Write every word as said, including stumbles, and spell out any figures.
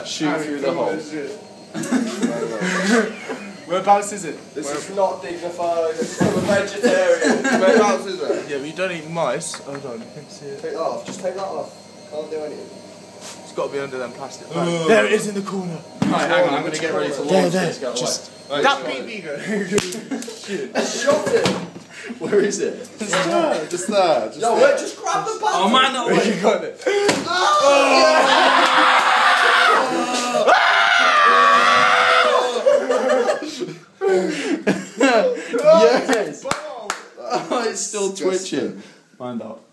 Shoot through the hole. Whereabouts is it? This Where is not dignified. I'm a vegetarian. Whereabouts is it? Yeah, but you don't eat mice. Hold on, you can see it. Take that off. Just take that off. Can't do anything. It's got to be under them plastic bags. There it is in the corner. Right, hang on, I'm going to get ready to launch this. Go Just away. that beat me go. Shit. Shot it. Where is it? Just there. Just there. Just no, there. wait, just grab the button. Oh man, no way. You got it. Yes. Oh, it's still twitching. Find out.